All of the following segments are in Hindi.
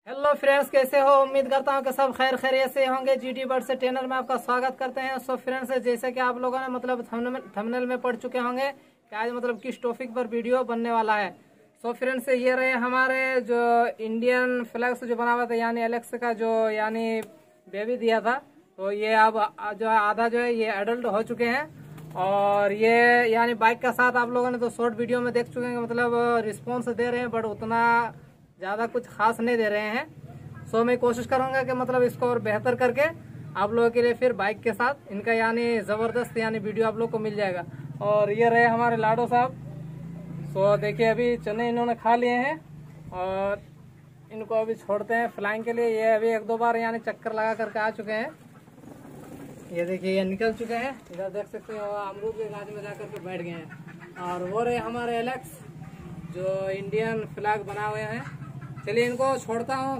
हेलो फ्रेंड्स, कैसे हो? उम्मीद करता हूँ कि सब खैर खैरियत से होंगे। जीटी बर्ड से ट्रेनर में आपका स्वागत करते हैं। सो फ्रेंड्स, जैसे कि आप लोगों ने थंबनेल में पढ़ चुके होंगे कि आज किस टॉपिक पर वीडियो बनने वाला है। सो फ्रेंड्स, ये रहे हमारे जो इंडियन फ्लैग से जो बना हुआ था, यानी एलेक्स का जो यानी बेबी दिया था, तो ये अब जो है आधा जो है ये एडल्ट हो चुके हैं। और ये यानी बाइक का साथ आप लोगों ने तो शॉर्ट वीडियो में देख चुके हैं, रिस्पॉन्स दे रहे हैं, बट उतना ज़्यादा कुछ खास नहीं दे रहे हैं। सो मैं कोशिश करूंगा कि इसको और बेहतर करके आप लोगों के लिए फिर बाइक के साथ इनका यानी ज़बरदस्त यानी वीडियो आप लोग को मिल जाएगा। और ये रहे हमारे लाडो साहब। सो देखिए, अभी चने इन्होंने खा लिए हैं और इनको अभी छोड़ते हैं फ्लाइंग के लिए। ये अभी एक दो बार यानी चक्कर लगा करके आ चुके हैं। ये देखिए, ये निकल चुके हैं। इधर देख सकते हैं अमरूद के गाछ में जाकर के बैठ गए हैं। और वो रहे हमारे एलेक्स जो इंडियन फ्लैग बना हुए हैं। चलिए इनको छोड़ता हूँ।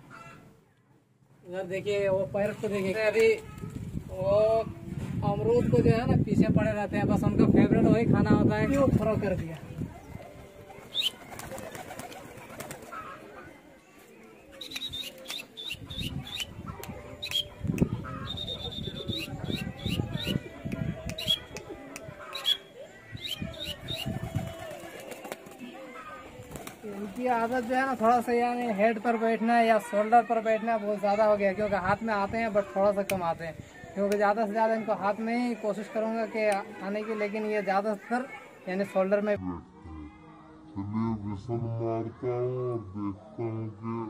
इधर देखिए, वो पैर को देखिए, अभी वो अमरूद को जो है ना पीछे पड़े रहते हैं, बस उनका फेवरेट वही खाना होता है। क्यों थ्रो कर दिया। इनकी आदत जो है ना थोड़ा सा यानी हेड पर बैठना या शोल्डर पर बैठना बहुत ज़्यादा हो गया, क्योंकि हाथ में आते हैं बट थोड़ा सा कम आते हैं। क्योंकि ज़्यादा से ज़्यादा इनको हाथ में ही कोशिश करूँगा कि आने की, लेकिन ये ज़्यादातर यानी शोल्डर में। चलिए विसल मारता हूँ और देखता हूँ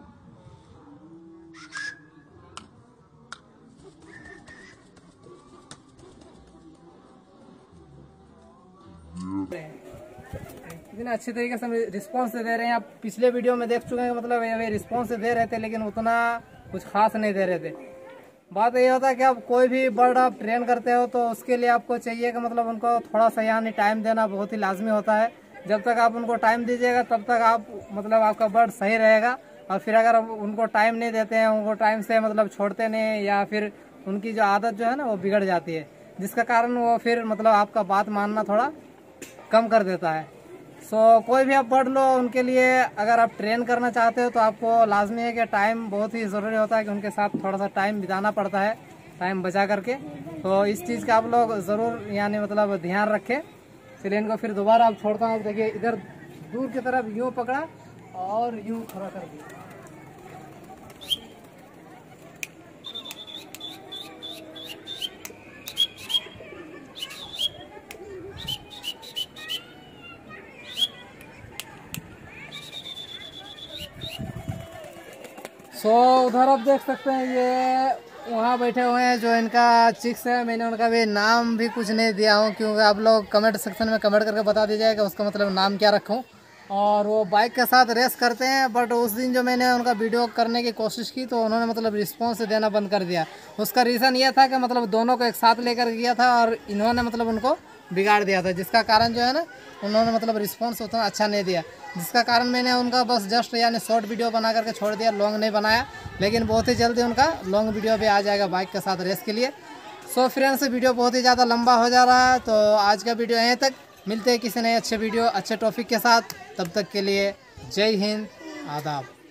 कि इतने अच्छे तरीके से रिस्पांस दे रहे हैं। आप पिछले वीडियो में देख चुके हैं ये रिस्पांस दे रहे थे, लेकिन उतना कुछ खास नहीं दे रहे थे। बात ये होता है कि आप कोई भी बर्ड आप ट्रेन करते हो तो उसके लिए आपको चाहिए कि उनको थोड़ा सा यानी टाइम देना बहुत ही लाजमी होता है। जब तक आप उनको टाइम दीजिएगा तब तक आप आपका बर्ड सही रहेगा। और फिर अगर उनको टाइम नहीं देते हैं, उनको टाइम से छोड़ते नहीं, या फिर उनकी जो आदत जो है ना वो बिगड़ जाती है, जिसका कारण वो फिर आपका बात मानना थोड़ा कम कर देता है। कोई भी आप बर्ड लो, उनके लिए अगर आप ट्रेन करना चाहते हो तो आपको लाजमी है कि टाइम बहुत ही ज़रूरी होता है कि उनके साथ थोड़ा सा टाइम बिताना पड़ता है, टाइम बचा करके। तो इस चीज़ का आप लोग ज़रूर यानी ध्यान रखें। चलिए इनको फिर दोबारा आप छोड़ता हूँ। देखिए, इधर दूर की तरफ यूँ पकड़ा और यूँ खड़ा कर दिया। उधर आप देख सकते हैं ये वहाँ बैठे हुए हैं जो इनका चिक्स है। मैंने उनका भी नाम भी कुछ नहीं दिया हूँ, क्योंकि आप लोग कमेंट सेक्शन में कमेंट करके बता दीजिएगा उसका नाम क्या रखूँ। और वो बाइक के साथ रेस करते हैं, बट उस दिन जो मैंने उनका वीडियो करने की कोशिश की तो उन्होंने रिस्पॉन्स देना बंद कर दिया। उसका रीज़न ये था कि दोनों को एक साथ लेकर गया था और इन्होंने उनको बिगाड़ दिया था, जिसका कारण जो है ना उन्होंने रिस्पॉन्स उतना अच्छा नहीं दिया, जिसका कारण मैंने उनका बस जस्ट यानी शॉर्ट वीडियो बना करके छोड़ दिया, लॉन्ग नहीं बनाया। लेकिन बहुत ही जल्दी उनका लॉन्ग वीडियो भी आ जाएगा बाइक के साथ रेस के लिए। फ्रेंड्स, वीडियो बहुत ही ज़्यादा लंबा हो जा रहा है, तो आज का वीडियो यहीं तक। मिलते हैं किसी नए अच्छे वीडियो अच्छे टॉपिक के साथ। तब तक के लिए जय हिंद, आदाब।